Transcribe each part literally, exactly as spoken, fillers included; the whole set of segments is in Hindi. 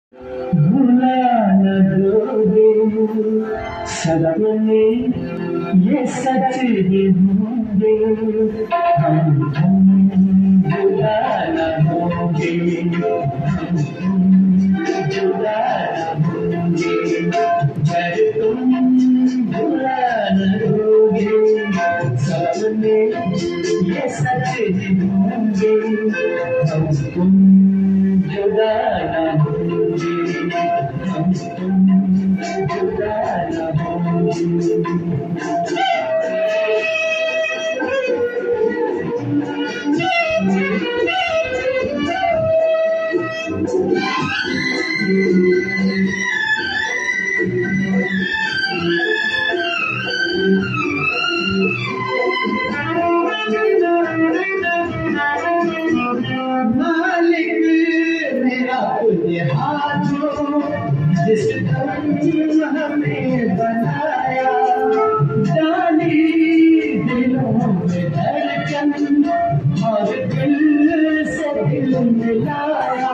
भुला न दोगे सपने, ये सच ही होंगे। हम तुम जुदा न होंगे, हम तुम जुदा न होंगे। पर तुम भुला न दोगे सपने, ये सच ही होंगे। हम तुम जुदा न होंगे, हम तुम जुदा न होंगे। मालिक मेरा तुझे हाथों, जिस दम हमें बनाया। डाली दिलों में धड़कन और दिल से दिल मिलाया।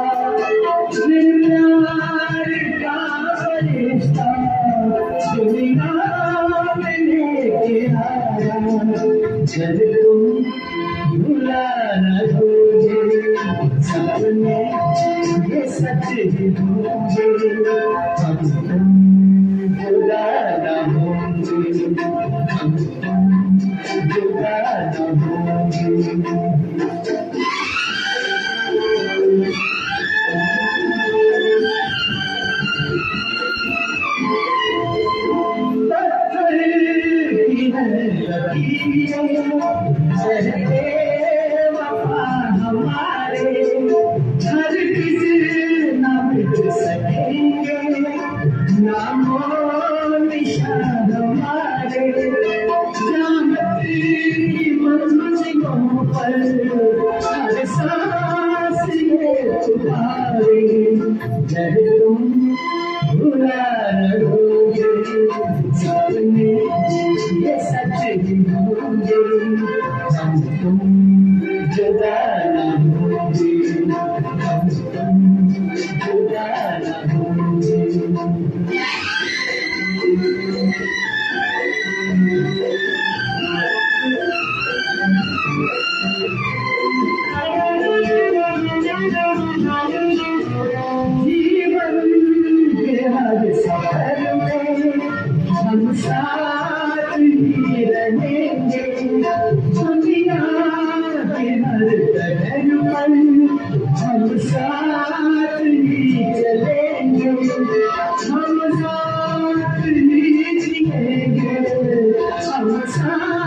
प्यार का फरिश्ता दुनिया में लेके आया। जब तुम भुला न दोगे सपने, ये सच ही होंगे। हम तुम जुदा न होंगे, हम तुम जुदा न होंगे। पत्थर की है लकीरें, सहते वफा हमारे। हर किसी न मिट सकेंगे, नामो निशान हमारे। जामत की मंजिलों पर हर सांस में तुम्हारे। जब तुम भुला न दोगे सपने, ये सच ही होंगे। हम तुम जुदा न होंगे, हम तुम जुदा न होंगे। जीवन के हर सफर में हम साथ ही रहेंगे। दुनिया के हर डगर पर हम साथ ही चलेंगे। हम साथ ही जिएंगे, हम साथ